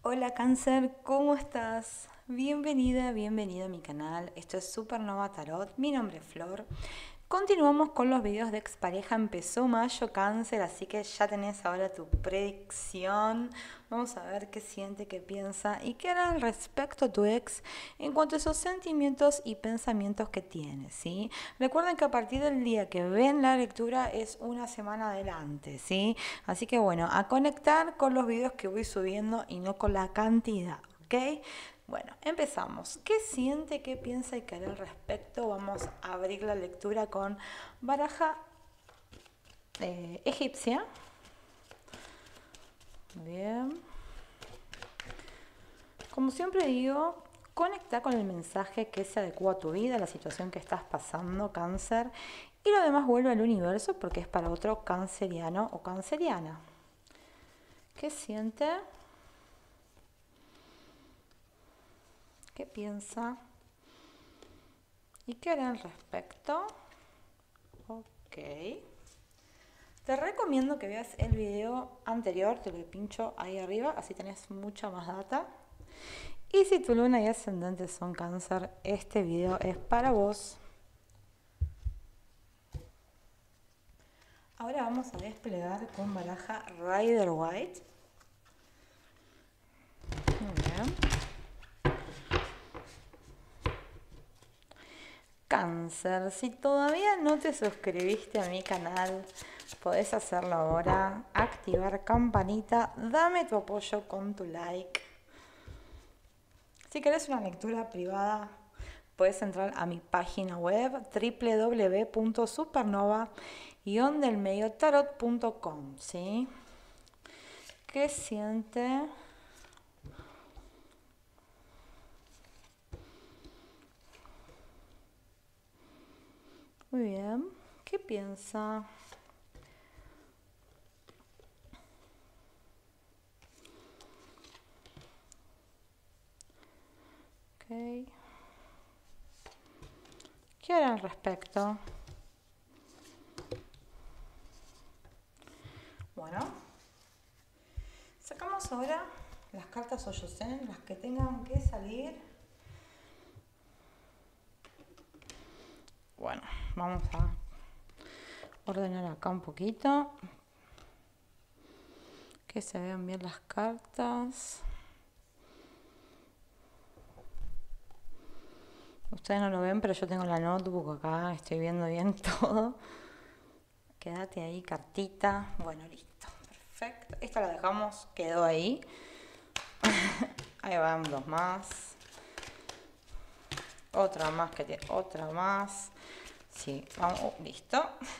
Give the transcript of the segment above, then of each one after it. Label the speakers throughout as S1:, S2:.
S1: Hola Cáncer, ¿cómo estás? Bienvenida, bienvenido a mi canal. Esto es Supernova Tarot. Mi nombre es Flor. Continuamos con los videos de expareja. Empezó mayo Cáncer, así que ya tenés ahora tu predicción. Vamos a ver qué siente, qué piensa y qué hará al respecto a tu ex en cuanto a esos sentimientos y pensamientos que tiene, ¿sí? Recuerden que a partir del día que ven la lectura es una semana adelante, ¿sí? Así que bueno, a conectar con los videos que voy subiendo y no con la cantidad, ¿ok? Bueno, empezamos. ¿Qué siente, qué piensa y qué hará al respecto? Vamos a abrir la lectura con baraja egipcia. Bien. Como siempre digo, conecta con el mensaje que se adecua a tu vida, a la situación que estás pasando, Cáncer, y lo demás vuelve al universo porque es para otro canceriano o canceriana. ¿Qué siente? ¿Qué piensa? ¿Y qué hará al respecto? Ok. Te recomiendo que veas el video anterior, te lo pincho ahí arriba, así tenés mucha más data. Y si tu luna y ascendente son Cáncer, este video es para vos. Ahora vamos a desplegar con baraja Rider White. Muy bien. Cáncer, si todavía no te suscribiste a mi canal, podés hacerlo ahora, activar campanita, dame tu apoyo con tu like. Si querés una lectura privada, puedes entrar a mi página web www.supernova-delmediotarot.com, ¿sí? ¿Qué siente? Muy bien. ¿Qué piensa? Ok. ¿Qué hará al respecto? Bueno, sacamos ahora las cartas Oyosen, las que tengan que salir. Bueno, vamos a ordenar acá un poquito. Que se vean bien las cartas. Ustedes no lo ven, pero yo tengo la notebook acá, estoy viendo bien todo. Quédate ahí, cartita. Bueno, listo. Perfecto. Esta la dejamos, quedó ahí. Ahí van dos más. Otra más que tiene, otra más. Sí, vamos, listo.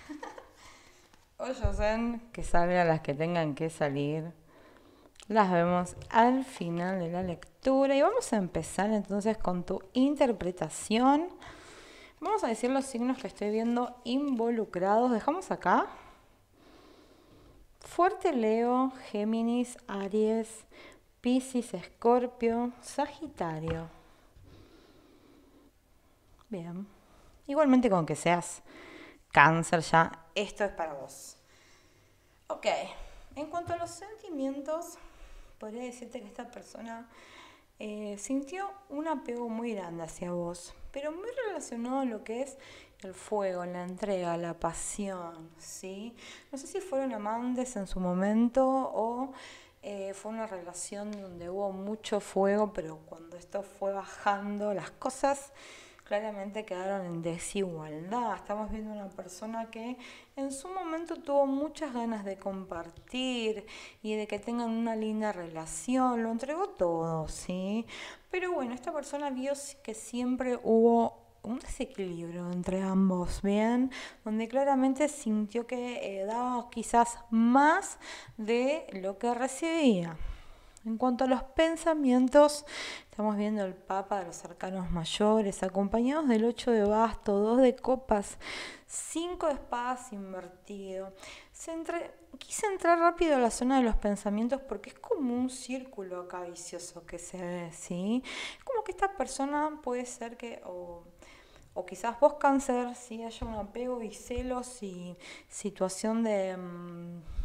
S1: Oyosen, que salgan las que tengan que salir. Las vemos al final de la lectura y vamos a empezar entonces con tu interpretación. Vamos a decir los signos que estoy viendo involucrados. Dejamos acá. Fuerte Leo, Géminis, Aries, Piscis, Escorpio, Sagitario. Bien. Igualmente con que seas Cáncer ya, esto es para vos. Ok, en cuanto a los sentimientos, podría decirte que esta persona sintió un apego muy grande hacia vos, pero muy relacionado a lo que es el fuego, la entrega, la pasión, ¿sí? No sé si fueron amantes en su momento o fue una relación donde hubo mucho fuego, pero cuando esto fue bajando, las cosas claramente quedaron en desigualdad. Estamos viendo una persona que en su momento tuvo muchas ganas de compartir y de que tengan una linda relación, lo entregó todo, ¿sí? Pero bueno, esta persona vio que siempre hubo un desequilibrio entre ambos, ¿bien? Donde claramente sintió que daba quizás más de lo que recibía. En cuanto a los pensamientos, estamos viendo el Papa de los Arcanos Mayores, acompañados del 8 de bastos, 2 de copas, 5 de espadas invertido. Quise entrar rápido a la zona de los pensamientos porque es como un círculo acá vicioso que se ve, ¿sí? Como que esta persona puede ser que, o quizás vos Cáncer, sí haya un apego y celos y situación de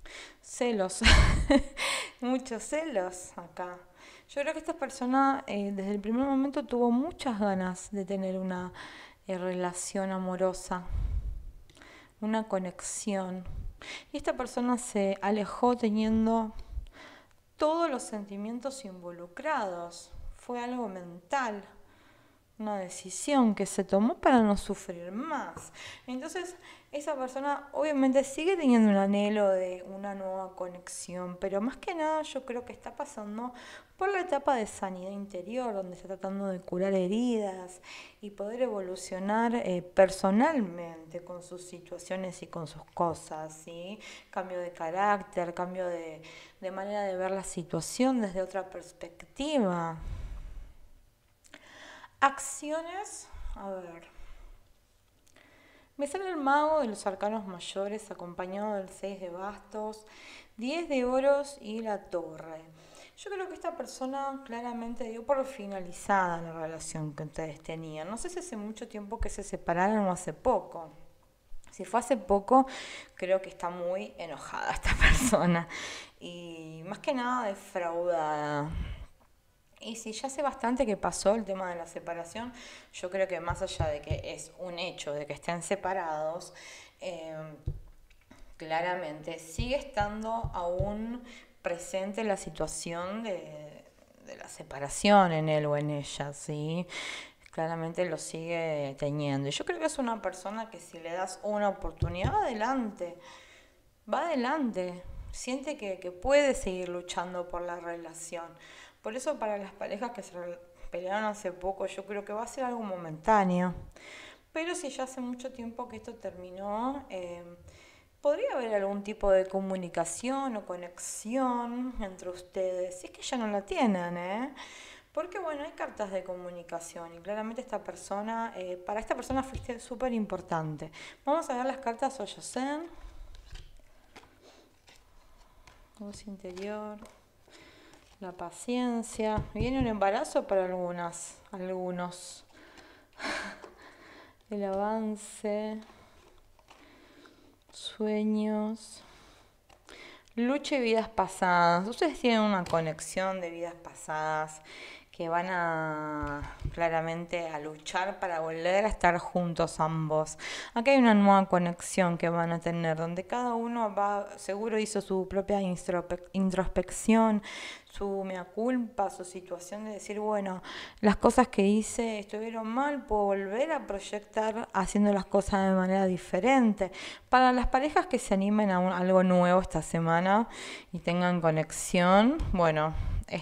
S1: Celos, muchos celos acá. Yo creo que esta persona desde el primer momento tuvo muchas ganas de tener una relación amorosa, una conexión. Y esta persona se alejó teniendo todos los sentimientos involucrados. Fue algo mental, una decisión que se tomó para no sufrir más. Entonces, esa persona obviamente sigue teniendo un anhelo de una nueva conexión, pero más que nada yo creo que está pasando por la etapa de sanidad interior, donde está tratando de curar heridas y poder evolucionar personalmente con sus situaciones y con sus cosas, ¿sí? Cambio de carácter, cambio de manera de ver la situación desde otra perspectiva. Acciones, a ver. Me sale el mago de los arcanos mayores acompañado del 6 de bastos, 10 de oros y la torre. Yo creo que esta persona claramente dio por finalizada la relación que ustedes tenían. No sé si hace mucho tiempo que se separaron o hace poco. Si fue hace poco, creo que está muy enojada esta persona y más que nada defraudada. Y si ya hace bastante que pasó el tema de la separación, yo creo que más allá de que es un hecho de que estén separados, eh, claramente sigue estando aún presente la situación de la separación en él o en ella, ¿sí? Claramente lo sigue teniendo. Y yo creo que es una persona que si le das una oportunidad, va adelante, siente que puede seguir luchando por la relación. Por eso para las parejas que se pelearon hace poco, yo creo que va a ser algo momentáneo. Pero si ya hace mucho tiempo que esto terminó, podría haber algún tipo de comunicación o conexión entre ustedes. Si es que ya no la tienen, ¿eh? Porque bueno, hay cartas de comunicación y claramente para esta persona fuiste súper importante. Vamos a ver las cartas Oyosen. Voz interior. La paciencia. Viene un embarazo para algunos. El avance. Sueños. Lucha y vidas pasadas. Ustedes tienen una conexión de vidas pasadas que van a claramente a luchar para volver a estar juntos ambos. Acá hay una nueva conexión que van a tener, donde cada uno seguro hizo su propia introspección, su mea culpa, su situación de decir, bueno, las cosas que hice estuvieron mal, puedo volver a proyectar haciendo las cosas de manera diferente. Para las parejas que se animen a algo nuevo esta semana y tengan conexión, bueno,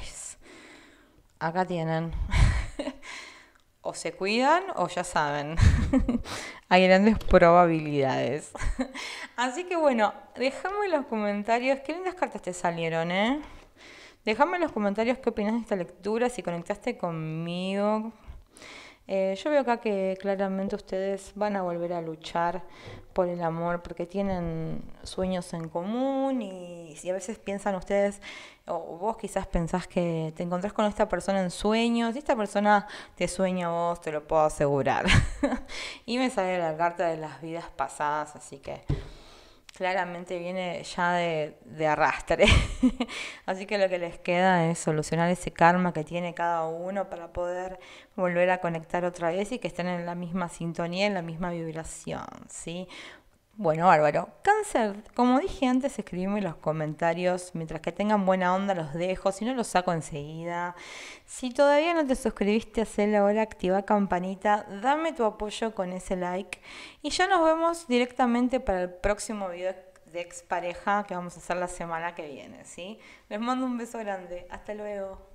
S1: acá tienen. O se cuidan o ya saben. Hay grandes probabilidades. Así que bueno, déjame en los comentarios. Qué lindas cartas te salieron, ¿eh? Déjame en los comentarios qué opinas de esta lectura, si conectaste conmigo. Yo veo acá que claramente ustedes van a volver a luchar por el amor porque tienen sueños en común y si a veces piensan ustedes o vos quizás pensás que te encontrás con esta persona en sueños y esta persona te sueña a vos, te lo puedo asegurar. Y me sale la carta de las vidas pasadas, así que claramente viene ya de arrastre. Así que lo que les queda es solucionar ese karma que tiene cada uno para poder volver a conectar otra vez y que estén en la misma sintonía, en la misma vibración, ¿sí? Bueno, bárbaro. Cáncer, como dije antes, escribime en los comentarios. Mientras que tengan buena onda los dejo, si no los saco enseguida. Si todavía no te suscribiste, hacelo ahora, activa campanita, dame tu apoyo con ese like. Y ya nos vemos directamente para el próximo video de expareja que vamos a hacer la semana que viene, ¿sí? Les mando un beso grande. Hasta luego.